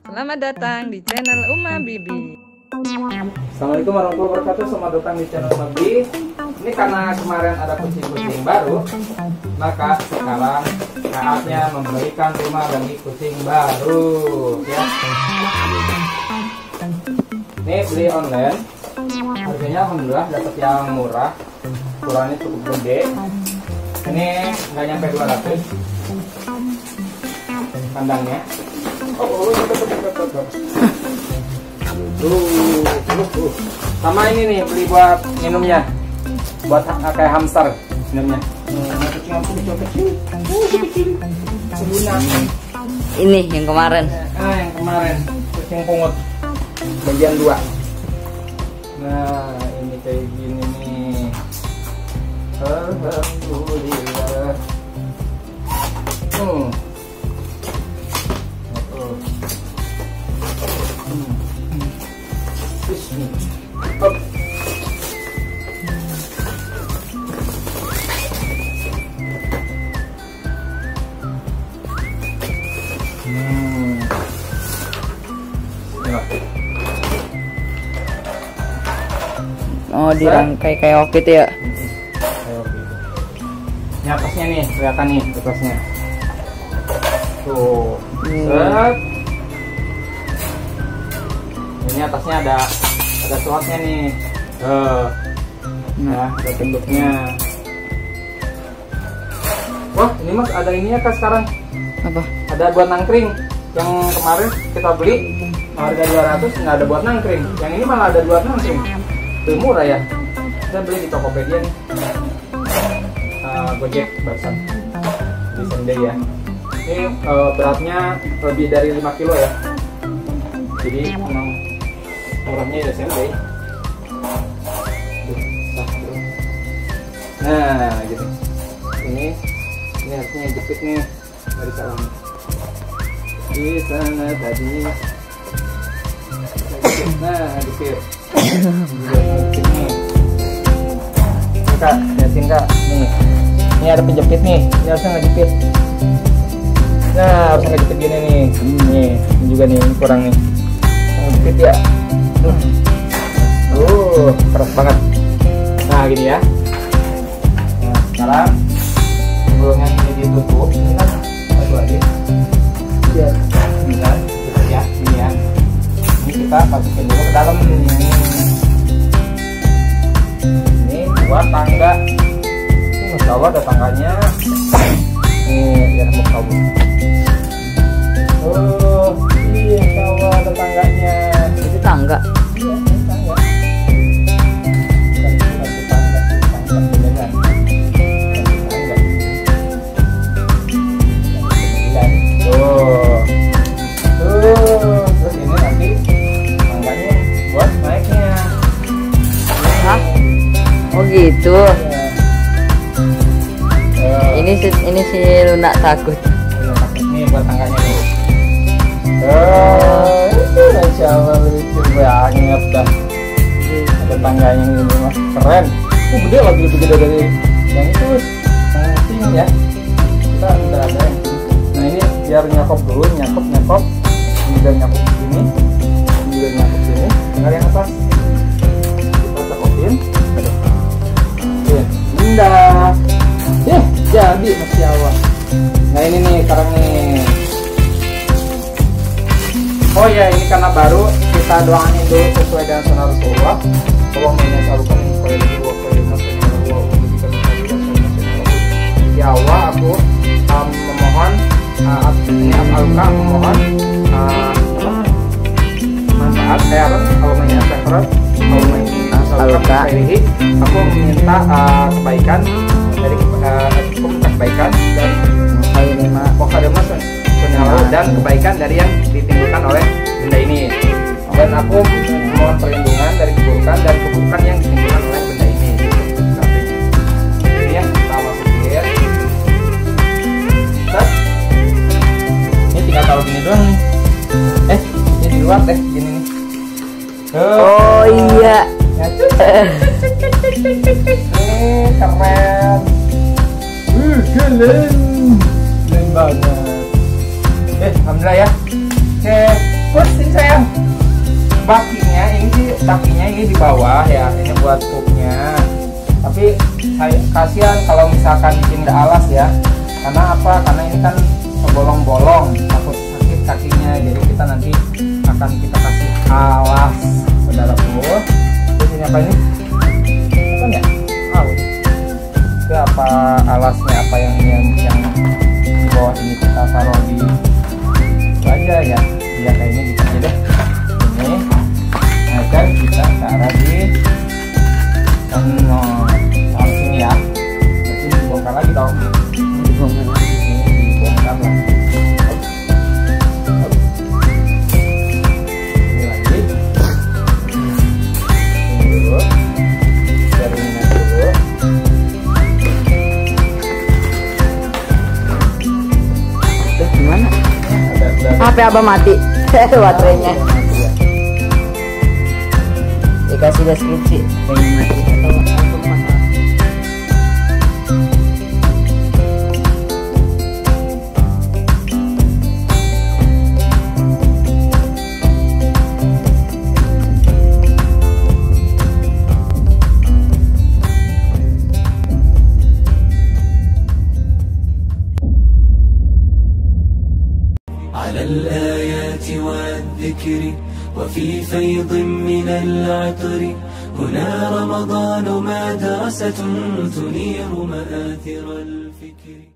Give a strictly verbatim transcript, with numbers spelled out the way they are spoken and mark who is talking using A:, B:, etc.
A: Selamat datang di channel Uma Bibi.
B: Assalamualaikum warahmatullahi wabarakatuh. Selamat datang di channel Uma Bibi. Ini karena kemarin ada kucing-kucing baru, maka sekarang saatnya memberikan rumah bagi kucing baru. Ya. Ini beli online. Harganya alhamdulillah dapat yang murah. Ukurannya cukup gede. Ini nggak nyampe dua ratus. Kandangnya. Oh, oh, oh, oh, oh, oh. Tuh, tuh, tuh. Sama ini nih beli buat minumnya, buat kayak hamster minumnya.
A: Ini yang kemarin.
B: Ah, yang kemarin kucing pungut bagian dua. Nah, ini kayak gini nih. Alhamdulillah. Hmm. Up. Hmm.
A: Oh, dirangkai kayak oke itu ya.
B: Ini atasnya nih, kelihatan nih atasnya. Tuh.
A: Hmm.
B: Set. Ini atasnya ada ada slotnya nih. Uh, nah, ada bentuknya. Wah, ini mas ada ininya kak sekarang.
A: Apa?
B: Ada buat nangkring. Yang kemarin kita beli harga dua ratus nggak ada buat nangkring. Yang ini malah ada buat nangkring. Lebih murah ya. Saya beli di Tokopedia nih. Uh, Gojek barusan di Sunday ya. Ini uh, beratnya lebih dari lima kilo ya. Jadi memang murahnya ya Sunday. Nah, gitu. Ini ini harusnya jepit nih dari salam. Di sana tadi. Nah, jepit. Kak, liatin kak, nih. Ini ada penjepit nih. Ini harusnya ngejepit. Nah, harusnya ngejepit gini nih. Nih, ini juga nih kurang nih. Ngejepit ya. Uh, keras banget. Nah, gini ya. Nah, sekarang sebelumnya ini ditutup, ini kan satu lagi. Ya, ini kan, gitu ya, ini ya. Ini kita masukin dulu ke dalam nih. Ini buat tangga. Ini masya Allah ada tangganya. Nih, biar mau kabur. Oh, iya, masya Allah ada tangganya.
A: Itu tangga. Oh gitu.
B: Ya.
A: Ini si ini si Luna takut.
B: Ini buat tangganya nih. Oh, itu masya Allah lucu banget dah. Ada tangganya ini mah keren. Oh, gede lagi lebih gede dari yang itu. Yang sini ya. Kita udah ada yang sini. Nah ini biar nyakop dulu, nyakop nyakop. Ini udah nyakop sini. Ini udah nyakop sini. Tinggal yang atas. Kita cakopin. Indah. Ya, jadi masya Allah. Nah ini nih sekarang nih. Oh ya, ini karena baru kita doain dulu sesuai dengan sunnah Rasulullah. Allah menyalukan supaya lebih wa khairu masyaallah wa memberikan ya Allah, aku um, memohon uh, ini asalkan memohon uh, manfaat eh apa Allah menyalukan Allah menyalukan aku meminta uh, kebaikan dari uh, aku minta kebaikan dan pokoknya dan kebaikan dari yang ditimbulkan oleh benda ini, dan aku mohon perlindungan dari keburukan dan keburukan yang ditimbulkan oleh benda ini. Ini yang kita masukin. Terus ini tinggal taruh gini doang nih. Eh, ini di luar deh gini nih.
A: Oh iya.
B: Ini keren. Uh, keren. Keren banget. Eh, alhamdulillah ya. Oke, put. bakinya ini sih, kakinya ini di bawah ya, ini buat pupnya. Tapi saya kasihan kalau misalkan bikin nggak alas ya, karena apa? Karena ini kan bolong-bolong, takut sakit kakinya. Jadi kita nanti akan kita kasih alas, saudaraku. Terus ini apa ini? Apa ya? Oh, itu apa alasnya? Apa yang yang yang di bawah ini kita taruh di itu aja ya? Ya kayaknya gitu aja deh. Ini agar kita taruh di oh, sini ya. Nanti dibongkar lagi dong.
A: Dibongkar lagi.
B: Ini dibongkar lagi. Ini lagi. Ini dulu. Jaringnya dulu.
A: Terus gimana?
B: Ada ada.
A: H P abah mati. Baterainya. Dikasih deskripsi. Pengen mati atau untuk masalah.
C: على الآيات والذكر وفي فيض من العطر هنا رمضان مدرسة تنير مآثر الفكر.